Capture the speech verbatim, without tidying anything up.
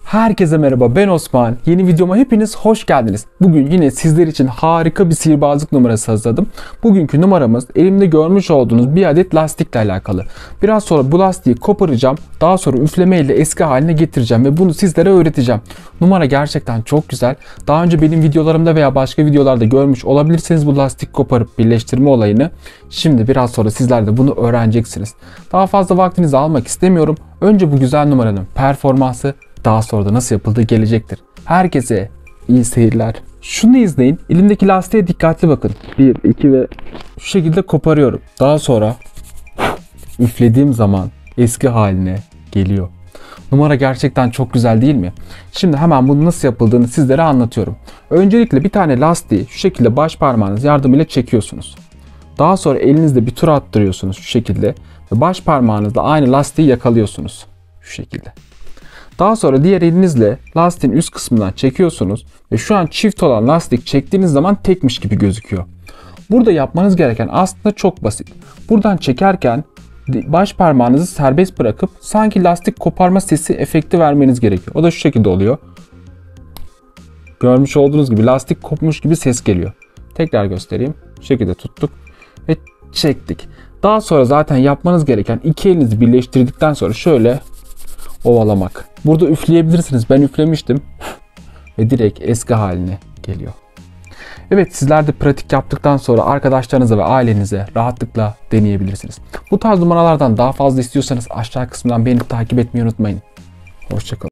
Herkese merhaba, ben Osman. Yeni videoma hepiniz hoş geldiniz. Bugün yine sizler için harika bir sihirbazlık numarası hazırladım. Bugünkü numaramız elimde görmüş olduğunuz bir adet lastikle alakalı. Biraz sonra bu lastiği koparacağım. Daha sonra üfleme ile eski haline getireceğim ve bunu sizlere öğreteceğim. Numara gerçekten çok güzel. Daha önce benim videolarımda veya başka videolarda görmüş olabilirsiniz bu lastik koparıp birleştirme olayını. Şimdi biraz sonra sizler de bunu öğreneceksiniz. Daha fazla vaktinizi almak istemiyorum. Önce bu güzel numaranın performansı, daha sonra da nasıl yapıldığı gelecektir. Herkese iyi seyirler. Şunu izleyin. Elimdeki lastiğe dikkatli bakın. bir, iki ve şu şekilde koparıyorum. Daha sonra üflediğim zaman eski haline geliyor. Numara gerçekten çok güzel değil mi? Şimdi hemen bunun nasıl yapıldığını sizlere anlatıyorum. Öncelikle bir tane lastiği şu şekilde baş parmağınız yardımıyla çekiyorsunuz. Daha sonra elinizde bir tur attırıyorsunuz şu şekilde ve baş parmağınızla aynı lastiği yakalıyorsunuz. Şu şekilde. Daha sonra diğer elinizle lastiğin üst kısmından çekiyorsunuz ve şu an çift olan lastik çektiğiniz zaman tekmiş gibi gözüküyor. Burada yapmanız gereken aslında çok basit. Buradan çekerken baş parmağınızı serbest bırakıp sanki lastik koparma sesi efekti vermeniz gerekiyor. O da şu şekilde oluyor. Görmüş olduğunuz gibi lastik kopmuş gibi ses geliyor. Tekrar göstereyim. Şu şekilde tuttuk ve çektik. Daha sonra zaten yapmanız gereken iki elinizi birleştirdikten sonra şöyle ovalamak. Burada üfleyebilirsiniz. Ben üflemiştim. Ve direkt eski haline geliyor. Evet, sizler de pratik yaptıktan sonra arkadaşlarınıza ve ailenize rahatlıkla deneyebilirsiniz. Bu tarz numaralardan daha fazla istiyorsanız aşağı kısmından beni takip etmeyi unutmayın. Hoşça kalın.